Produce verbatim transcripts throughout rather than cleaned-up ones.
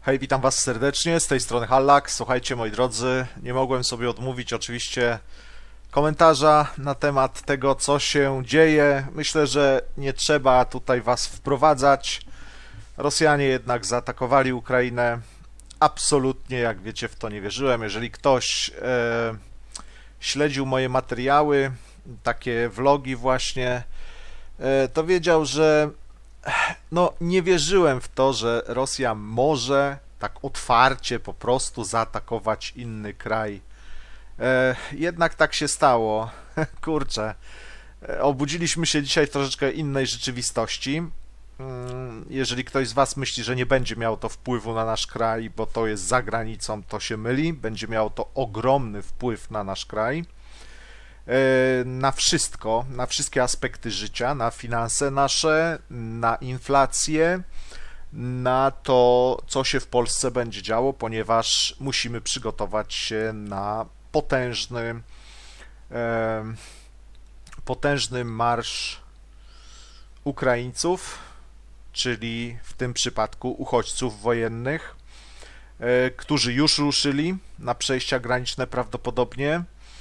Hej, witam Was serdecznie, z tej strony Hallak. Słuchajcie, moi drodzy, nie mogłem sobie odmówić oczywiście komentarza na temat tego, co się dzieje. Myślę, że nie trzeba tutaj Was wprowadzać. Rosjanie jednak zaatakowali Ukrainę. Absolutnie, jak wiecie, w to nie wierzyłem. Jeżeli ktoś e, śledził moje materiały, takie vlogi właśnie, e, to wiedział, że no nie wierzyłem w to, że Rosja może tak otwarcie po prostu zaatakować inny kraj. E, jednak tak się stało. Kurczę, e, obudziliśmy się dzisiaj w troszeczkę innej rzeczywistości. Mm, Jeżeli ktoś z Was myśli, że nie będzie miało to wpływu na nasz kraj, bo to jest za granicą, to się myli. Będzie miało to ogromny wpływ na nasz kraj. Na wszystko, na wszystkie aspekty życia, na finanse nasze, na inflację, na to, co się w Polsce będzie działo, ponieważ musimy przygotować się na potężny, e, potężny marsz Ukraińców, czyli w tym przypadku uchodźców wojennych, e, którzy już ruszyli na przejścia graniczne prawdopodobnie.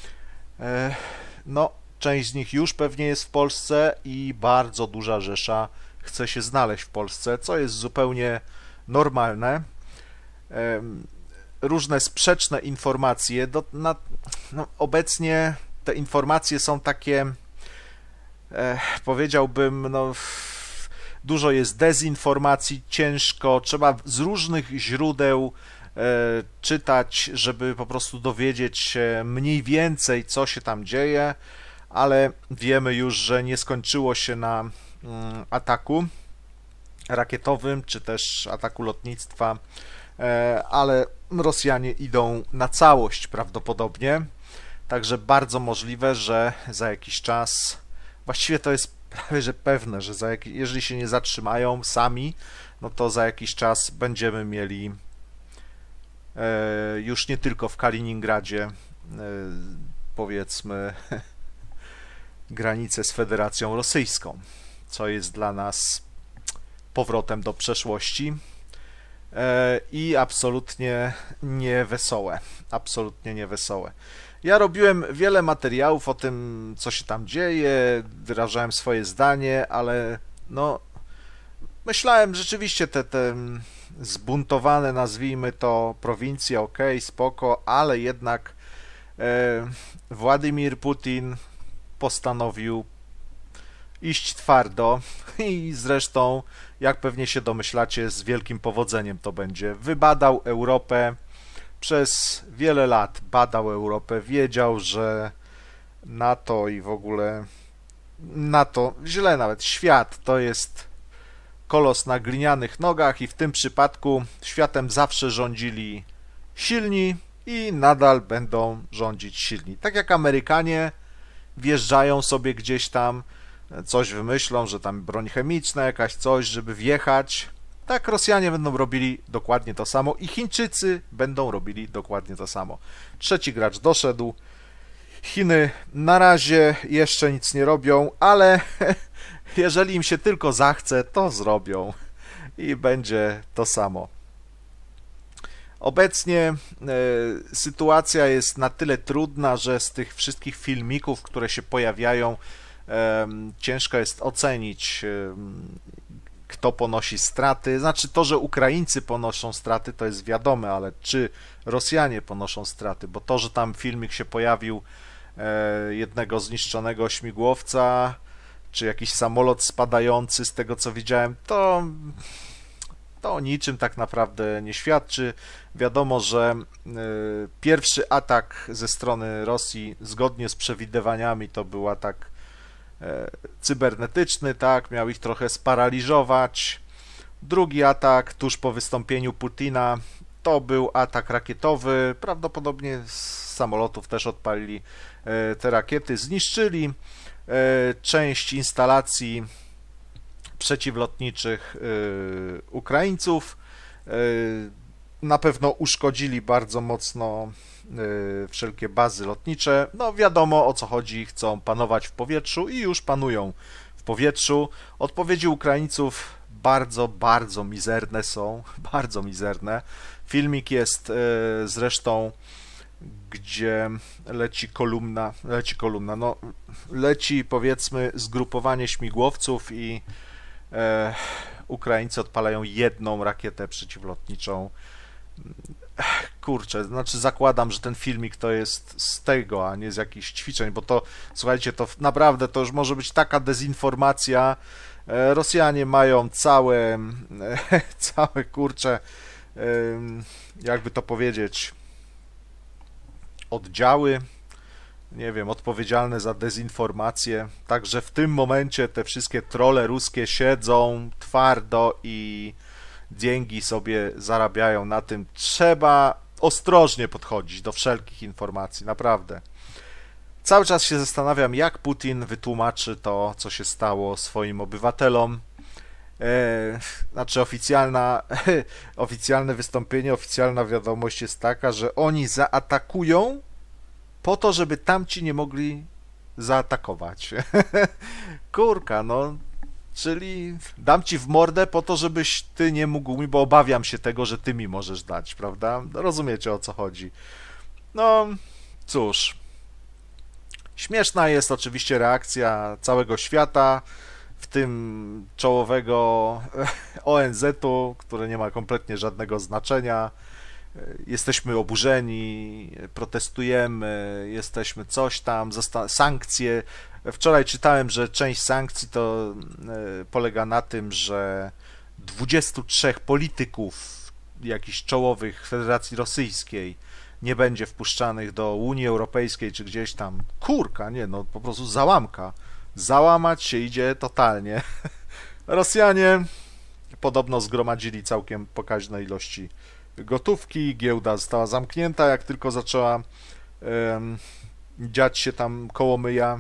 No, część z nich już pewnie jest w Polsce i bardzo duża rzesza chce się znaleźć w Polsce, co jest zupełnie normalne. Różne sprzeczne informacje, do, na, no, obecnie te informacje są takie, e, powiedziałbym, no, dużo jest dezinformacji, ciężko, trzeba z różnych źródeł czytać, żeby po prostu dowiedzieć się mniej więcej, co się tam dzieje, ale wiemy już, że nie skończyło się na ataku rakietowym, czy też ataku lotnictwa, ale Rosjanie idą na całość prawdopodobnie, także bardzo możliwe, że za jakiś czas, właściwie to jest prawie że pewne, że za jak, jeżeli się nie zatrzymają sami, no to za jakiś czas będziemy mieli już nie tylko w Kaliningradzie, powiedzmy, granicę z Federacją Rosyjską, co jest dla nas powrotem do przeszłości i absolutnie niewesołe, absolutnie niewesołe. Ja robiłem wiele materiałów o tym, co się tam dzieje, wyrażałem swoje zdanie, ale no myślałem rzeczywiście te, te zbuntowane, nazwijmy to, prowincje, ok, spoko, ale jednak e, Władimir Putin postanowił iść twardo i zresztą, jak pewnie się domyślacie, z wielkim powodzeniem to będzie. Wybadał Europę, przez wiele lat badał Europę, wiedział, że NATO i w ogóle NATO, źle nawet, świat to jest kolos na glinianych nogach i w tym przypadku światem zawsze rządzili silni i nadal będą rządzić silni. Tak jak Amerykanie wjeżdżają sobie gdzieś tam, coś wymyślą, że tam broń chemiczna, jakaś coś, żeby wjechać, tak Rosjanie będą robili dokładnie to samo i Chińczycy będą robili dokładnie to samo. Trzeci gracz doszedł. Chiny na razie jeszcze nic nie robią, ale jeżeli im się tylko zachce, to zrobią i będzie to samo. Obecnie e, sytuacja jest na tyle trudna, że z tych wszystkich filmików, które się pojawiają, e, ciężko jest ocenić, e, kto ponosi straty. Znaczy to, że Ukraińcy ponoszą straty, to jest wiadome, ale czy Rosjanie ponoszą straty, bo to, że tam filmik się pojawił e, jednego zniszczonego śmigłowca, czy jakiś samolot spadający, z tego co widziałem, to, to o niczym tak naprawdę nie świadczy. Wiadomo, że y, pierwszy atak ze strony Rosji, zgodnie z przewidywaniami, to był atak y, cybernetyczny, tak, miał ich trochę sparaliżować. Drugi atak, tuż po wystąpieniu Putina, to był atak rakietowy, prawdopodobnie z samolotów też odpalili y, te rakiety, zniszczyli część instalacji przeciwlotniczych Ukraińców. Na pewno uszkodzili bardzo mocno wszelkie bazy lotnicze. No wiadomo, o co chodzi, chcą panować w powietrzu i już panują w powietrzu. Odpowiedzi Ukraińców bardzo, bardzo mizerne są, bardzo mizerne. Filmik jest e, zresztą, gdzie leci kolumna, leci kolumna, no leci powiedzmy zgrupowanie śmigłowców i e, Ukraińcy odpalają jedną rakietę przeciwlotniczą. Kurczę, znaczy zakładam, że ten filmik to jest z tego, a nie z jakichś ćwiczeń, bo to, słuchajcie, to naprawdę to już może być taka dezinformacja. Rosjanie mają całe, całe kurcze, jakby to powiedzieć, oddziały, nie wiem, odpowiedzialne za dezinformację. Także w tym momencie te wszystkie trolle ruskie siedzą twardo i dzięki sobie zarabiają na tym. Trzeba ostrożnie podchodzić do wszelkich informacji, naprawdę. Cały czas się zastanawiam, jak Putin wytłumaczy to, co się stało swoim obywatelom. E, znaczy oficjalna, oficjalne wystąpienie, oficjalna wiadomość jest taka, że oni zaatakują po to, żeby tamci nie mogli zaatakować. Kurka, no, czyli dam ci w mordę po to, żebyś ty nie mógł mi, bo obawiam się tego, że ty mi możesz dać, prawda? No, rozumiecie, o co chodzi. No, cóż. Śmieszna jest oczywiście reakcja całego świata, w tym czołowego O N Z-u, które nie ma kompletnie żadnego znaczenia. Jesteśmy oburzeni, protestujemy, jesteśmy coś tam, sankcje. Wczoraj czytałem, że część sankcji to polega na tym, że dwudziestu trzech polityków jakichś czołowych Federacji Rosyjskiej nie będzie wpuszczanych do Unii Europejskiej czy gdzieś tam. Kurka, nie, no po prostu załamka. Załamać się idzie totalnie. Rosjanie podobno zgromadzili całkiem pokaźne ilości gotówki, giełda została zamknięta, jak tylko zaczęła um, dziać się tam kołomyja.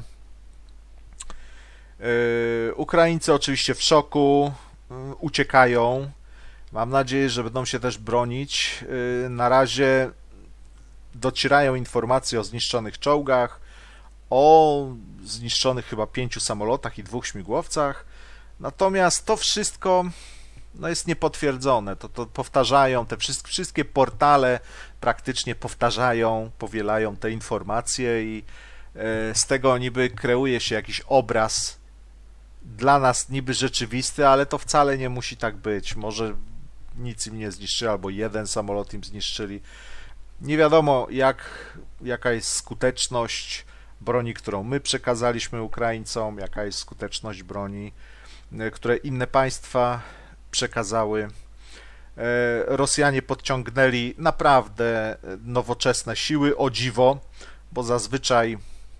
Yy, Ukraińcy oczywiście w szoku, yy, uciekają. Mam nadzieję, że będą się też bronić. Yy, na razie docierają informacje o zniszczonych czołgach, o zniszczonych chyba pięciu samolotach i dwóch śmigłowcach. Natomiast to wszystko no jest niepotwierdzone. To, to powtarzają, te wszystkie, wszystkie portale praktycznie powtarzają, powielają te informacje i e, z tego niby kreuje się jakiś obraz dla nas niby rzeczywisty, ale to wcale nie musi tak być. Może nic im nie zniszczyli, albo jeden samolot im zniszczyli. Nie wiadomo, jak, jaka jest skuteczność broni, którą my przekazaliśmy Ukraińcom, jaka jest skuteczność broni, które inne państwa przekazały. Rosjanie podciągnęli naprawdę nowoczesne siły, o dziwo, bo zazwyczaj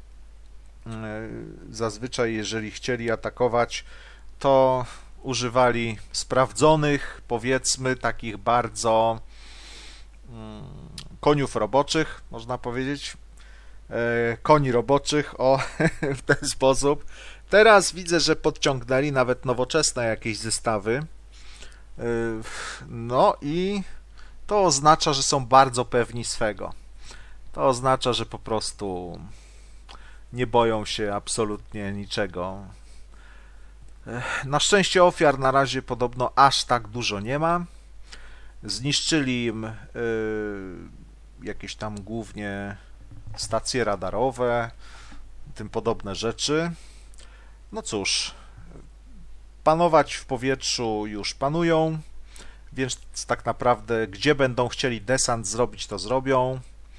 zazwyczaj jeżeli chcieli atakować, to używali sprawdzonych, powiedzmy, takich bardzo koniów roboczych, można powiedzieć, koni roboczych, o, w ten sposób. Teraz widzę, że podciągnęli nawet nowoczesne jakieś zestawy, no i to oznacza, że są bardzo pewni swego. To oznacza, że po prostu nie boją się absolutnie niczego. Na szczęście ofiar na razie podobno aż tak dużo nie ma. Zniszczyli im jakieś tam głównie stacje radarowe, tym podobne rzeczy. No cóż, panować w powietrzu już panują, więc tak naprawdę gdzie będą chcieli desant zrobić, to zrobią.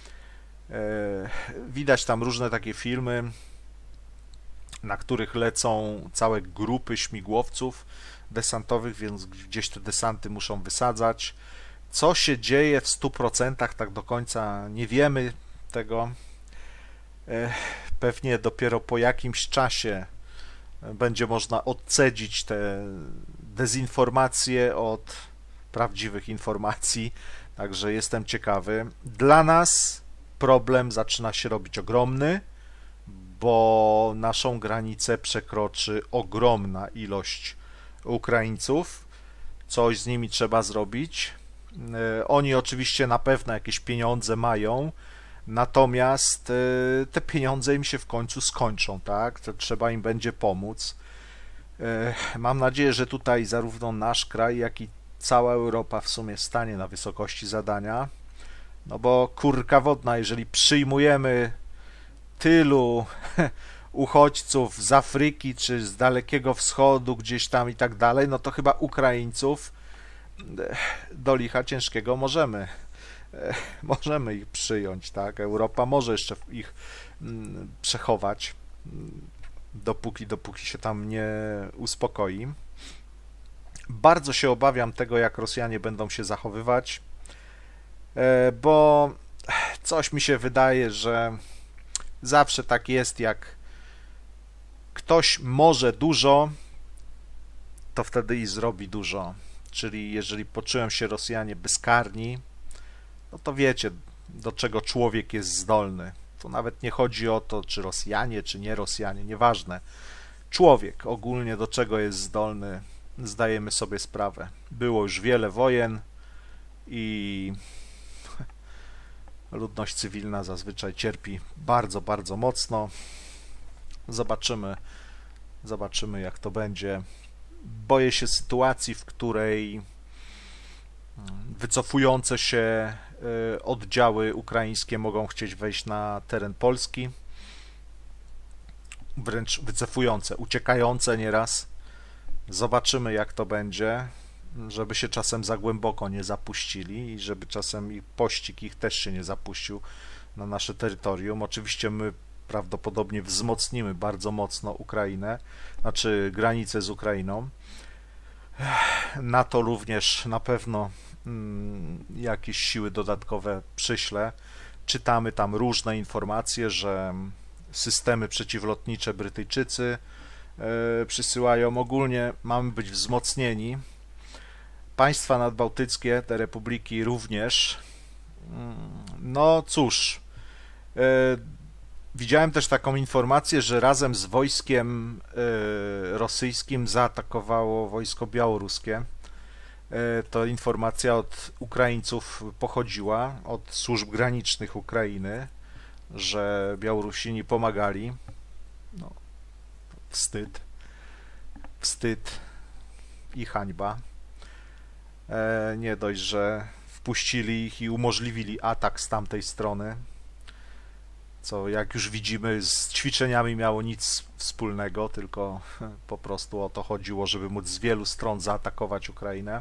Widać tam różne takie filmy, na których lecą całe grupy śmigłowców desantowych, więc gdzieś te desanty muszą wysadzać. Co się dzieje w stu procentach, tak do końca nie wiemy tego. Pewnie dopiero po jakimś czasie będzie można odcedzić te dezinformacje od prawdziwych informacji, także jestem ciekawy. Dla nas problem zaczyna się robić ogromny, bo naszą granicę przekroczy ogromna ilość Ukraińców. Coś z nimi trzeba zrobić. Oni oczywiście na pewno jakieś pieniądze mają, natomiast te pieniądze im się w końcu skończą, tak? To trzeba im będzie pomóc. E, Mam nadzieję, że tutaj zarówno nasz kraj, jak i cała Europa w sumie stanie na wysokości zadania, no bo kurka wodna, jeżeli przyjmujemy tylu uchodźców z Afryki czy z Dalekiego Wschodu gdzieś tam i tak dalej, no to chyba Ukraińców do licha ciężkiego możemy możemy ich przyjąć, tak? Europa może jeszcze ich przechować dopóki, dopóki się tam nie uspokoi. Bardzo się obawiam tego, jak Rosjanie będą się zachowywać, bo coś mi się wydaje, że zawsze tak jest, jak ktoś może dużo, to wtedy i zrobi dużo. Czyli jeżeli poczują się Rosjanie bezkarni, no to wiecie, do czego człowiek jest zdolny. Tu nawet nie chodzi o to, czy Rosjanie, czy nie Rosjanie, nieważne. Człowiek ogólnie do czego jest zdolny, zdajemy sobie sprawę. Było już wiele wojen i ludność cywilna zazwyczaj cierpi bardzo, bardzo mocno. Zobaczymy, zobaczymy jak to będzie. Boję się sytuacji, w której wycofujące się oddziały ukraińskie mogą chcieć wejść na teren Polski. Wręcz wycofujące, uciekające nieraz. Zobaczymy jak to będzie, żeby się czasem za głęboko nie zapuścili i żeby czasem ich pościg ich też się nie zapuścił na nasze terytorium. Oczywiście my prawdopodobnie wzmocnimy bardzo mocno Ukrainę, znaczy granicę z Ukrainą. NATO również na pewno mm, jakieś siły dodatkowe przyśle. Czytamy tam różne informacje, że systemy przeciwlotnicze Brytyjczycy yy, przysyłają. Ogólnie mamy być wzmocnieni. Państwa nadbałtyckie, te republiki również. No cóż, yy, widziałem też taką informację, że razem z wojskiem y, rosyjskim zaatakowało wojsko białoruskie. Y, to informacja od Ukraińców pochodziła, od służb granicznych Ukrainy, że Białorusini pomagali. No, wstyd. Wstyd i hańba. E, nie dość, że wpuścili ich i umożliwili atak z tamtej strony, co jak już widzimy z ćwiczeniami miało nic wspólnego, tylko po prostu o to chodziło, żeby móc z wielu stron zaatakować Ukrainę.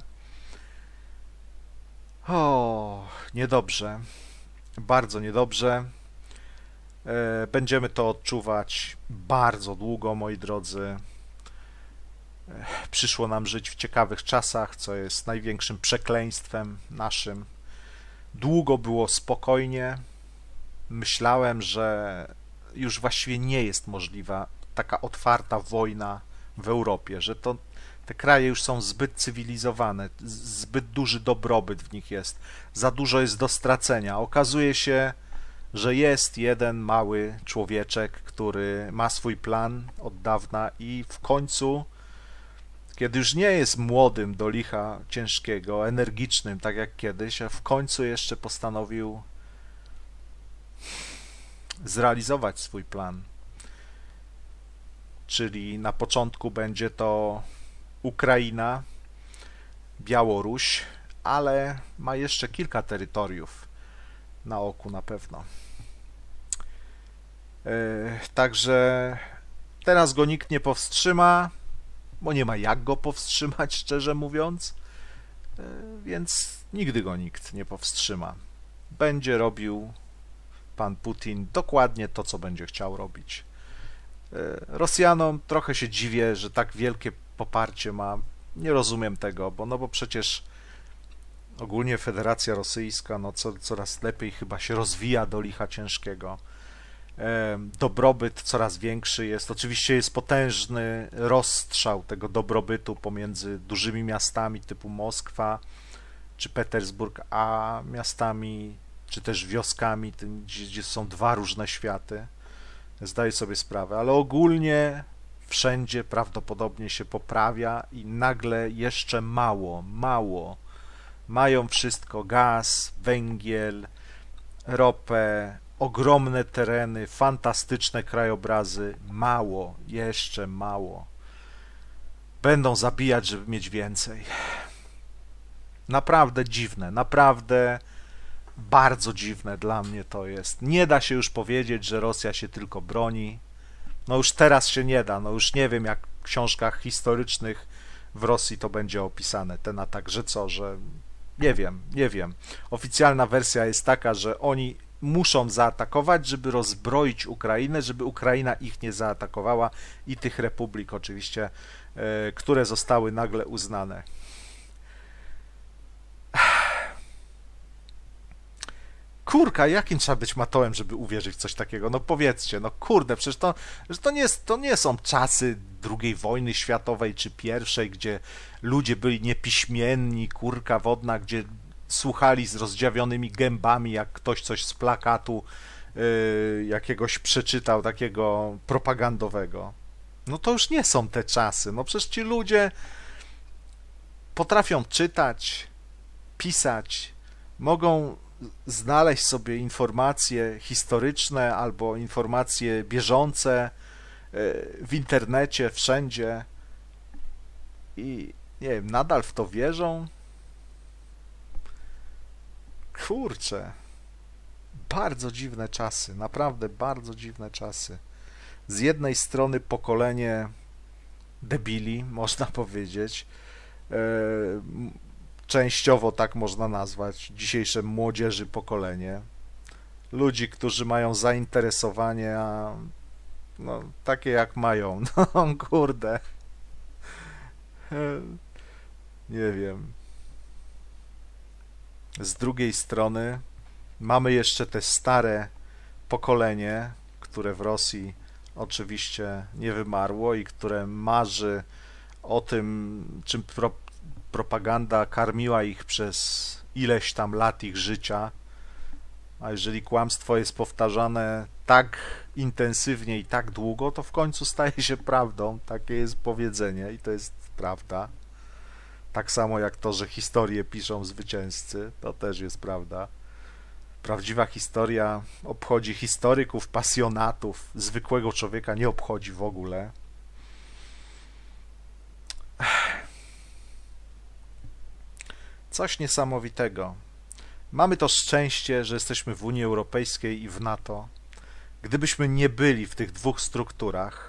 O, niedobrze, bardzo niedobrze. Będziemy to odczuwać bardzo długo, moi drodzy. Przyszło nam żyć w ciekawych czasach, co jest największym przekleństwem naszym. Długo było spokojnie. Myślałem, że już właściwie nie jest możliwa taka otwarta wojna w Europie, że to te kraje już są zbyt cywilizowane, zbyt duży dobrobyt w nich jest, za dużo jest do stracenia. Okazuje się, że jest jeden mały człowieczek, który ma swój plan od dawna i w końcu, kiedy już nie jest młodym do licha ciężkiego, energicznym, tak jak kiedyś, a w końcu jeszcze postanowił zrealizować swój plan. Czyli na początku będzie to Ukraina, Białoruś, ale ma jeszcze kilka terytoriów na oku na pewno. Yy, także teraz go nikt nie powstrzyma, bo nie ma jak go powstrzymać, szczerze mówiąc, yy, więc nigdy go nikt nie powstrzyma. Będzie robił pan Putin dokładnie to, co będzie chciał robić. Rosjanom trochę się dziwię, że tak wielkie poparcie ma. Nie rozumiem tego, bo no bo przecież ogólnie Federacja Rosyjska no co, coraz lepiej chyba się rozwija do licha ciężkiego. Dobrobyt coraz większy jest. Oczywiście jest potężny rozstrzał tego dobrobytu pomiędzy dużymi miastami typu Moskwa czy Petersburg, a miastami czy też wioskami, gdzie, gdzie są dwa różne światy. Zdaję sobie sprawę, ale ogólnie wszędzie prawdopodobnie się poprawia i nagle jeszcze mało, mało. Mają wszystko, gaz, węgiel, ropę, ogromne tereny, fantastyczne krajobrazy, mało, jeszcze mało. będą zabijać, żeby mieć więcej. Naprawdę dziwne, naprawdę bardzo dziwne dla mnie to jest. Nie da się już powiedzieć, że Rosja się tylko broni. No już teraz się nie da, no już nie wiem, jak w książkach historycznych w Rosji to będzie opisane, ten atak, że co, że nie wiem, nie wiem. Oficjalna wersja jest taka, że oni muszą zaatakować, żeby rozbroić Ukrainę, żeby Ukraina ich nie zaatakowała i tych republik oczywiście, e, które zostały nagle uznane. Kurka, jakim trzeba być matołem, żeby uwierzyć w coś takiego? No powiedzcie, no kurde, przecież to, że to, nie, jest, to nie są czasy drugiej wojny światowej czy pierwszej, gdzie ludzie byli niepiśmienni, kurka wodna, gdzie słuchali z rozdziawionymi gębami, jak ktoś coś z plakatu yy, jakiegoś przeczytał, takiego propagandowego. No to już nie są te czasy. No przecież ci ludzie potrafią czytać, pisać, mogą znaleźć sobie informacje historyczne albo informacje bieżące w internecie, wszędzie i nie wiem, nadal w to wierzą? Kurczę, bardzo dziwne czasy, naprawdę bardzo dziwne czasy. Z jednej strony pokolenie debili, można powiedzieć, częściowo tak można nazwać dzisiejsze młodzieży pokolenie. Ludzi, którzy mają zainteresowania no, takie jak mają. No kurde. Nie wiem. Z drugiej strony mamy jeszcze te stare pokolenie, które w Rosji oczywiście nie wymarło i które marzy o tym, czym pro propaganda karmiła ich przez ileś tam lat ich życia, a jeżeli kłamstwo jest powtarzane tak intensywnie i tak długo, to w końcu staje się prawdą. Takie jest powiedzenie i to jest prawda. Tak samo jak to, że historię piszą zwycięzcy, to też jest prawda. Prawdziwa historia obchodzi historyków, pasjonatów, zwykłego człowieka nie obchodzi w ogóle. Coś niesamowitego. Mamy to szczęście, że jesteśmy w Unii Europejskiej i w NATO. Gdybyśmy nie byli w tych dwóch strukturach,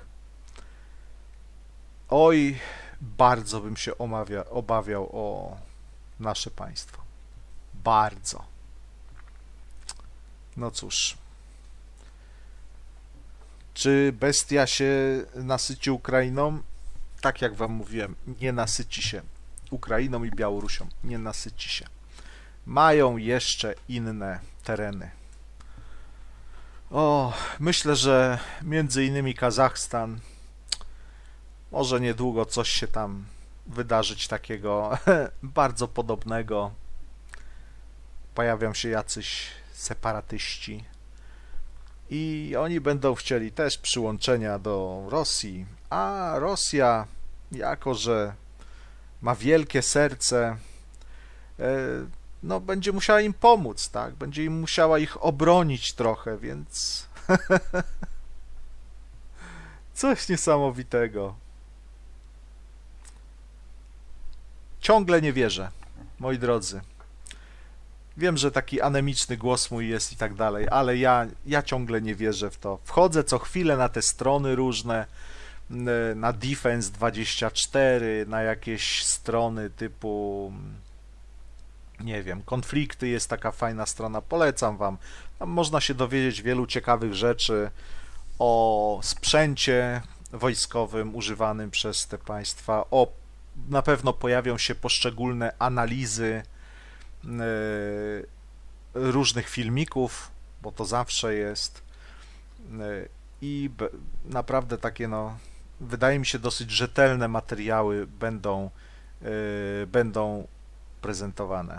oj, bardzo bym się omawia, obawiał o nasze państwo. Bardzo. No cóż. Czy bestia się nasyci Ukrainą? Tak jak wam mówiłem, nie nasyci się Ukrainą i Białorusią. Nie nasyci się. Mają jeszcze inne tereny. O, myślę, że między innymi Kazachstan może niedługo coś się tam wydarzyć takiego bardzo podobnego. Pojawią się jacyś separatyści i oni będą chcieli też przyłączenia do Rosji, a Rosja, jako że ma wielkie serce, no będzie musiała im pomóc, tak? Będzie im musiała ich obronić trochę, więc coś niesamowitego. Ciągle nie wierzę, moi drodzy. Wiem, że taki anemiczny głos mój jest i tak dalej, ale ja, ja ciągle nie wierzę w to. Wchodzę co chwilę na te strony różne, na Defense dwadzieścia cztery, na jakieś strony typu, nie wiem, konflikty, jest taka fajna strona, polecam wam. Tam można się dowiedzieć wielu ciekawych rzeczy o sprzęcie wojskowym używanym przez te państwa, o, na pewno pojawią się poszczególne analizy różnych filmików, bo to zawsze jest i naprawdę takie, no, wydaje mi się, dosyć rzetelne materiały będą, będą prezentowane.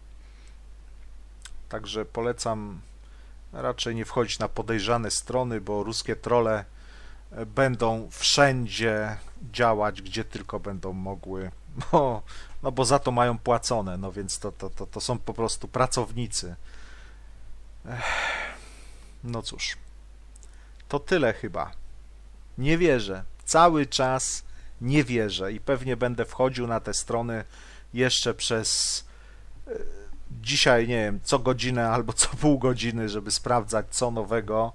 Także polecam raczej nie wchodzić na podejrzane strony, bo ruskie trolle będą wszędzie działać, gdzie tylko będą mogły. No, no bo za to mają płacone, no więc to, to, to, to są po prostu pracownicy. Ech, no cóż, to tyle chyba. Nie wierzę. Cały czas Nie wierzę i pewnie będę wchodził na te strony jeszcze przez e, dzisiaj, nie wiem, co godzinę albo co pół godziny, żeby sprawdzać, co nowego.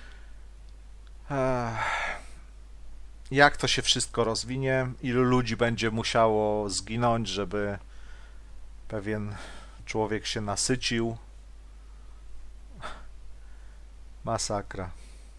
Ech, jak to się wszystko rozwinie, ilu ludzi będzie musiało zginąć, żeby pewien człowiek się nasycił. Masakra.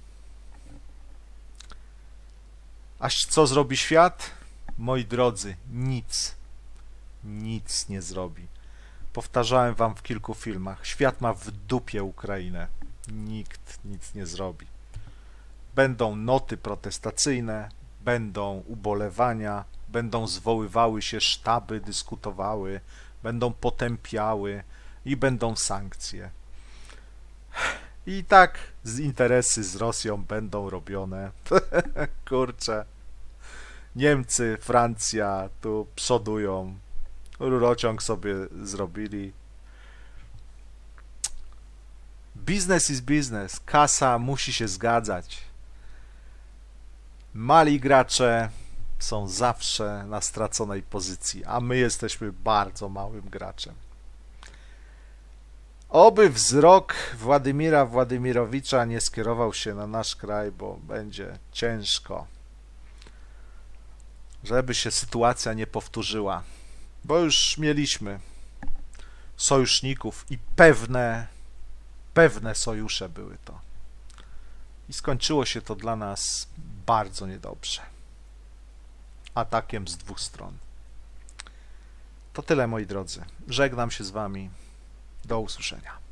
A co zrobi świat? Moi drodzy, nic. Nic nie zrobi. Powtarzałem wam w kilku filmach. Świat ma w dupie Ukrainę. Nikt nic nie zrobi. Będą noty protestacyjne, będą ubolewania, będą zwoływały się sztaby, dyskutowały, będą potępiały i będą sankcje. I tak z interesy z Rosją będą robione. Kurczę. Niemcy, Francja tu przodują. Rurociąg sobie zrobili. Biznes is biznes. Kasa musi się zgadzać. Mali gracze są zawsze na straconej pozycji, a my jesteśmy bardzo małym graczem. Oby wzrok Władimira Władimirowicza nie skierował się na nasz kraj, bo będzie ciężko, żeby się sytuacja nie powtórzyła, bo już mieliśmy sojuszników i pewne, pewne sojusze były to. I skończyło się to dla nas bardzo niedobrze. Atakiem z dwóch stron. To tyle, moi drodzy. Żegnam się z wami. Do usłyszenia.